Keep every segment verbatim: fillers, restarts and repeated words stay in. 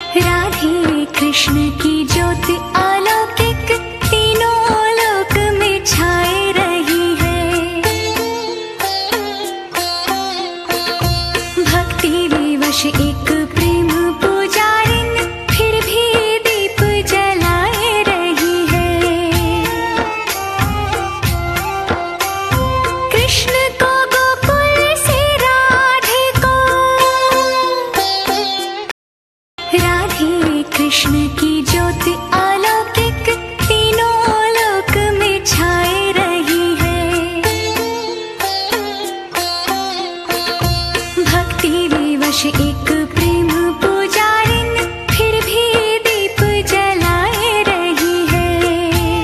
राधे कृष्ण की ज्योति अलौकिक तीनों लोक में छाए रही है। भक्ति विवश एक प्रेम पुजारिन फिर भी दीप जलाए रही है। कृष्ण को गोकुल से राधे को, राधे कृष्ण की ज्योति अलौकिक तीनों लोक में छाए रही है। भक्ति विवश एक प्रेम पुजारिन फिर भी दीप जलाए रही है।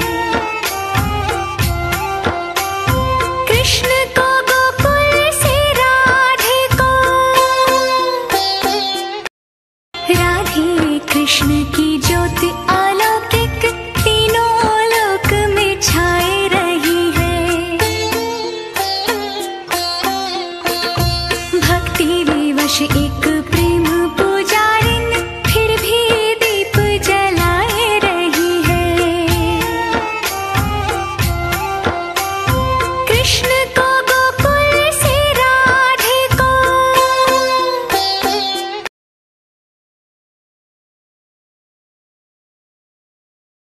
कृष्ण को गोकुल से राधे को, राधे कृष्ण की ज्योति